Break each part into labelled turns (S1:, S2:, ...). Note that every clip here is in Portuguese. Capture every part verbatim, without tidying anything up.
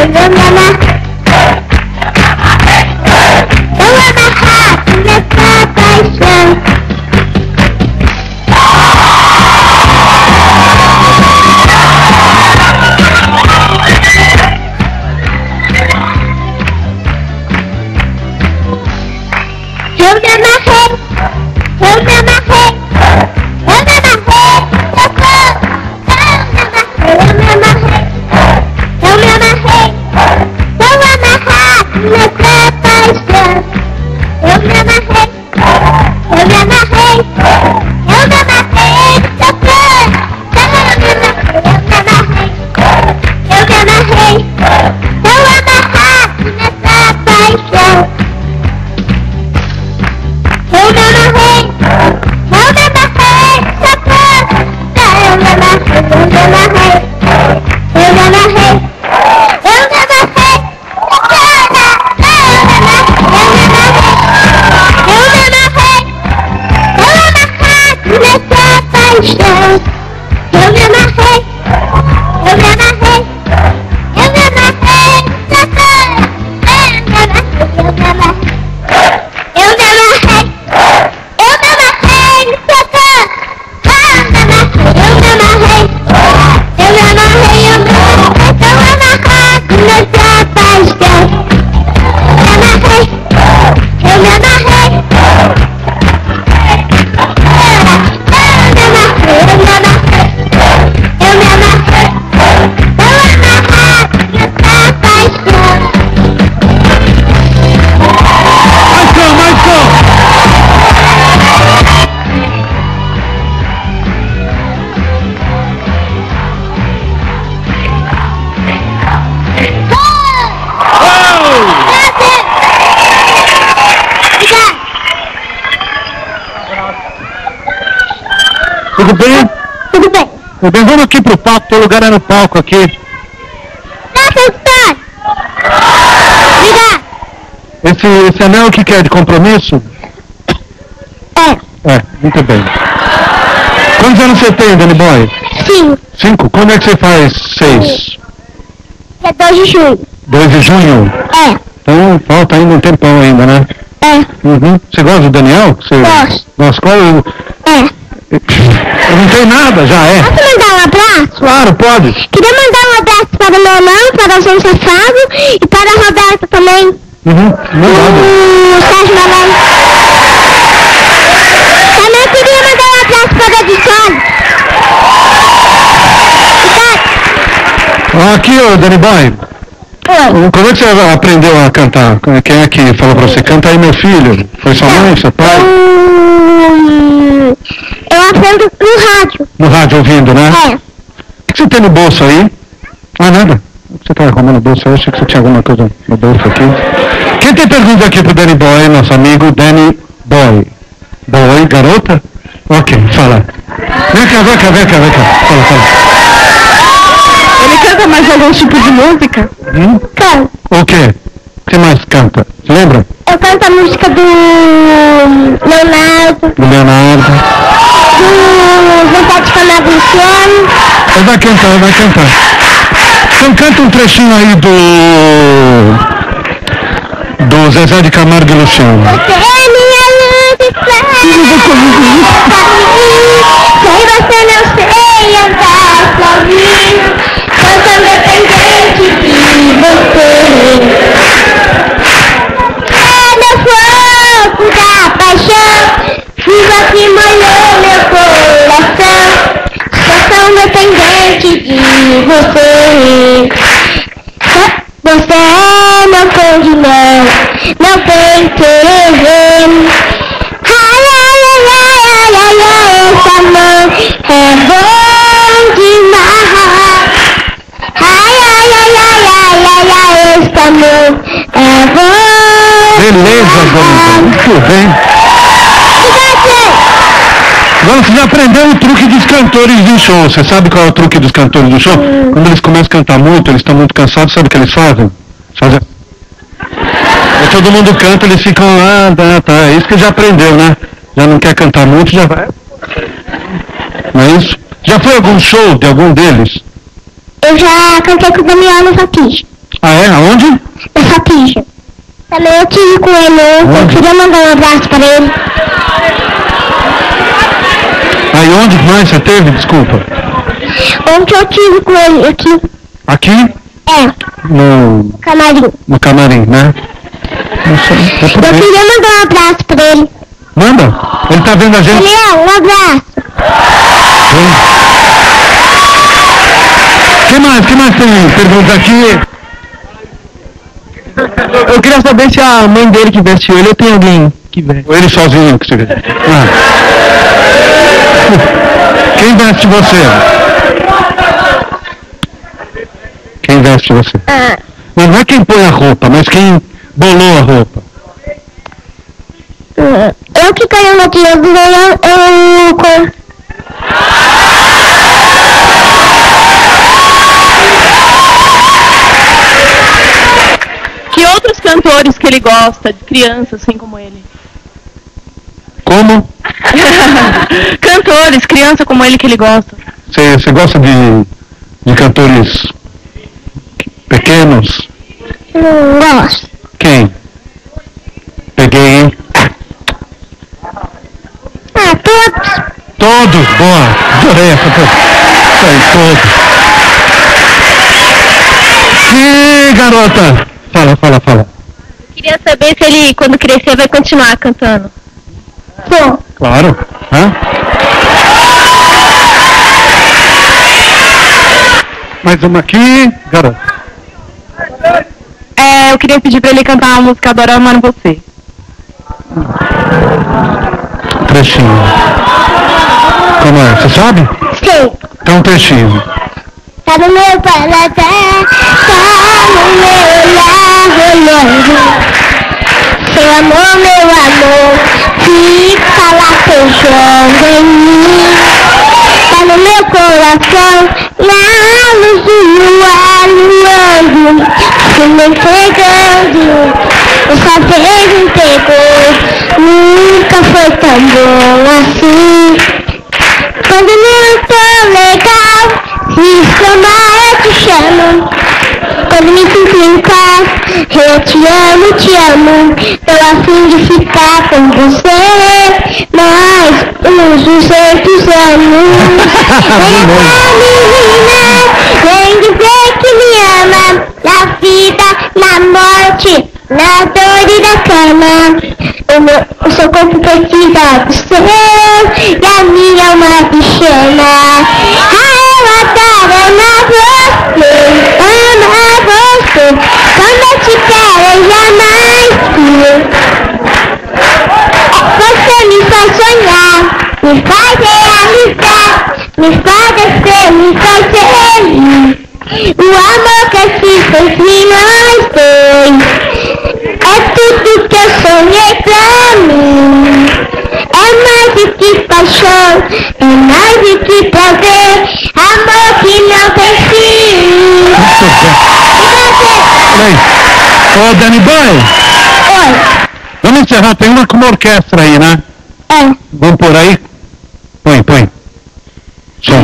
S1: Tudo bem?
S2: Tudo bem.
S1: Tudo bem, vamos aqui pro palco, teu lugar é no palco aqui.
S2: Tá, professor! Obrigado!
S1: Esse, esse anel, o que, que é, de compromisso?
S2: É.
S1: É, muito bem. Quantos anos você tem, Danny Boy?
S2: Cinco.
S1: Cinco? Quando é que você faz seis?
S2: É dois de junho.
S1: dois de junho?
S2: É.
S1: Então falta ainda um tempão ainda, né?
S2: É.
S1: Uhum. Você gosta do Daniel? Você...
S2: Gosto.
S1: Nossa, qual é o...
S2: É.
S1: Eu não tenho nada, já é.
S2: Posso mandar um abraço?
S1: Claro, pode.
S2: Queria mandar um abraço para o meu irmão, para o João Safado e para a Roberta também.
S1: Uhum.
S2: O Sérgio Malém. Também queria mandar um abraço para a Edson.
S1: Aqui, ô Danny Boy.
S2: Oi.
S1: Como é que você aprendeu a cantar? Quem é que falou pra você? Canta aí, meu filho. Foi sua mãe, seu pai?
S2: Hum, eu aprendo no rádio.
S1: No rádio ouvindo, né?
S2: É.
S1: O que você tem no bolso aí? Ah, nada. Você tá arrumando o bolso? Eu achei que você tinha alguma coisa no bolso aqui. Quem tem pergunta aqui pro Danny Boy, nosso amigo Danny Boy? Boy, garota? Ok, fala. Vem cá, vem cá, vem cá, vem cá. Fala, fala.
S2: Ele canta mais algum tipo de música?
S1: Hum?
S2: Canta.
S1: O quê? O que mais canta? Você lembra?
S2: Eu canto a música do Leonardo,
S1: Do Leonardo.
S2: do Vontade de Falar do Luciano.
S1: Ele vai cantar, vai cantar. Então canta um trechinho aí do... do Zezé de Camargo e Luciano.
S2: Você é minha luz e fé. Sem você não sei andar sozinho. Eu sou dependente de você. É meu fogo da paixão, viva que molhou meu coração. Sou tão dependente de você. Você é meu cogumelo, não tem terreno. Ai, ai, ai, ai, ai, ai, essa mão é bom demais. Ai, ai, ai, ai, ai, ai, ai, essa mão é bom.
S1: Beleza, Dona. Muito bem. Agora você já aprendeu o truque dos cantores do show. Você sabe qual é o truque dos cantores do show? Hum. Quando eles começam a cantar muito, eles estão muito cansados, sabe o que eles fazem? Fazem... Aí todo mundo canta, eles ficam lá, tá, tá. É isso que já aprendeu, né? Já não quer cantar muito, já vai. Não é isso? Já foi algum show de algum deles?
S2: Eu já cantei com o Daniel no Vaquinho.
S1: Ah, é? Aonde?
S2: Na Sapija. Também eu tive com ele ontem, eu queria mandar um abraço para ele.
S1: Aí onde mais você teve? Desculpa.
S2: Ontem eu tive com ele aqui.
S1: Aqui?
S2: É.
S1: No
S2: Camarim.
S1: No camarim, né? Nossa, eu
S2: Eu queria mandar um abraço para ele.
S1: Manda. Ele tá vendo a gente.
S2: Daniel, um abraço.
S1: O que mais? que mais tem perguntas aqui?
S3: Eu queria saber se a mãe dele que vestiu ele ou tem alguém que veste.
S1: Ou ele sozinho que você vê? Ah. Quem veste você? Quem veste você?
S2: Ah.
S1: Mas não é quem põe a roupa, mas quem bolou a roupa.
S2: Eu que caio no dia do leão, eu...
S4: Que outros cantores que ele gosta, de crianças, assim como ele?
S1: Como?
S4: Cantores, criança como ele que ele gosta.
S1: Você, você gosta de, de cantores pequenos?
S2: Não gosto.
S1: Quem? Peguei, hein?
S2: Ah, todos.
S1: Todos, boa. Adorei essa Isso aí, todos. Que garota! Fala, fala, fala.
S4: Queria saber se ele, quando crescer, vai continuar cantando.
S2: Sim.
S1: Claro. Hã? Mais uma aqui, garota.
S4: É, eu queria pedir pra ele cantar uma música Adoro Amar Você.
S1: Trechinho. Como é? Você sabe?
S2: Sim.
S1: Então um trechinho.
S2: Tá no meu paladar, tá no meu olhar olhando. Seu amor, meu amor, fica latejando em mim. Tá no meu coração, na luz do luar luando, se me entregando. Dessa vez entregou, nunca foi tão bom assim. Quando não tô legal, se chamar eu te chamo. Quando me sinto em paz, eu te amo, te amo. Tô a fim de ficar com você mais uns duzentos anos. Vem cá, menina, vem dizer que me ama. Na vida, na morte, na dor e na cama. O, meu, o seu corpo precisa do seu e a minha alma te chama. Ah, eu adoro amar você, amar você. Quando eu te quero eu jamais fio. Você me faz sonhar, me faz realizar, me faz descer, me faz feliz. O amor que existe entre nós dois é tudo que eu sonhei pra mim. É mais do que paixão, é mais do que prazer, amor que não tem fim.
S1: Peraí. Ô, Dani Boy.
S2: Oi.
S1: Vamos encerrar. Tem uma com uma orquestra aí, né?
S2: É.
S1: Vamos por aí? Põe, põe. Som.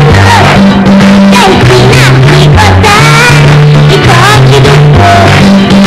S2: Você é meu amor, espero que não pense na me botar e corte do corpo.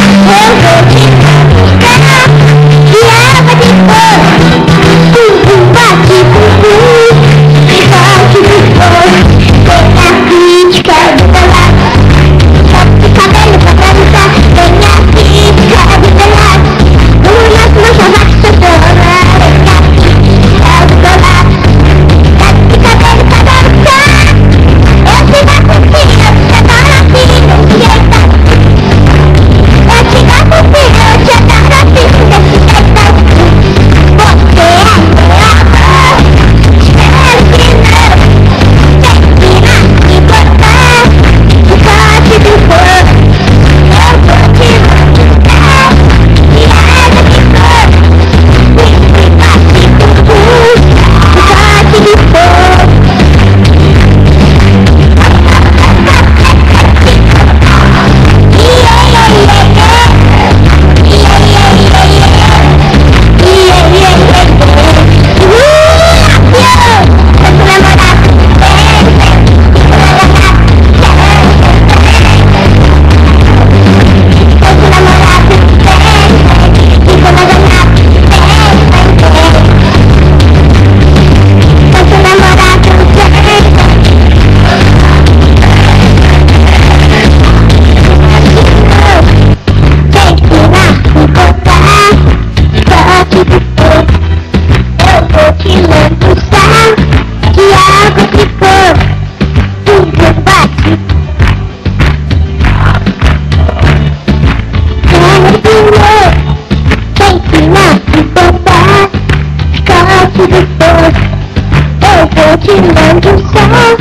S2: depois eu vou tirando o sol.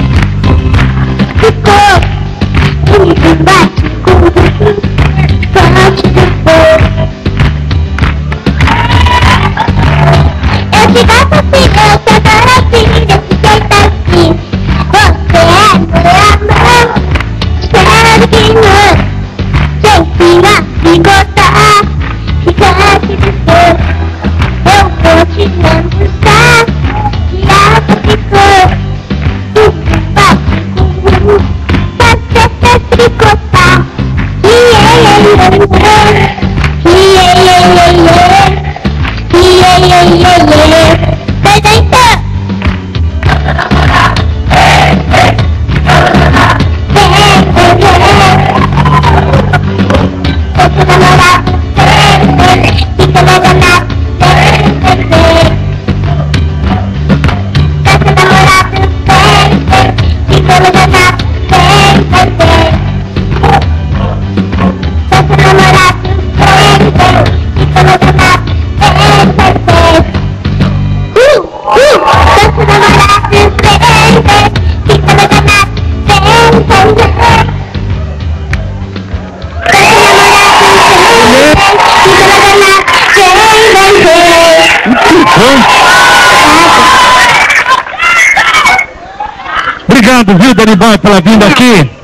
S2: Ficou e bate comigo, bate depois. Eu te gosto assim, eu te adoro assim, desse jeito assim. Você é meu amor, espero que não. Sem se gostar, ficasse depois. Eu vou te lembrar que a ficou. Tu bate comigo, você quer se gostar. Iê, iê, iê, iê, iê, iê, iê, iê, iê. Presenta!
S1: Obrigado, viu, Dani Boy, pela vinda aqui.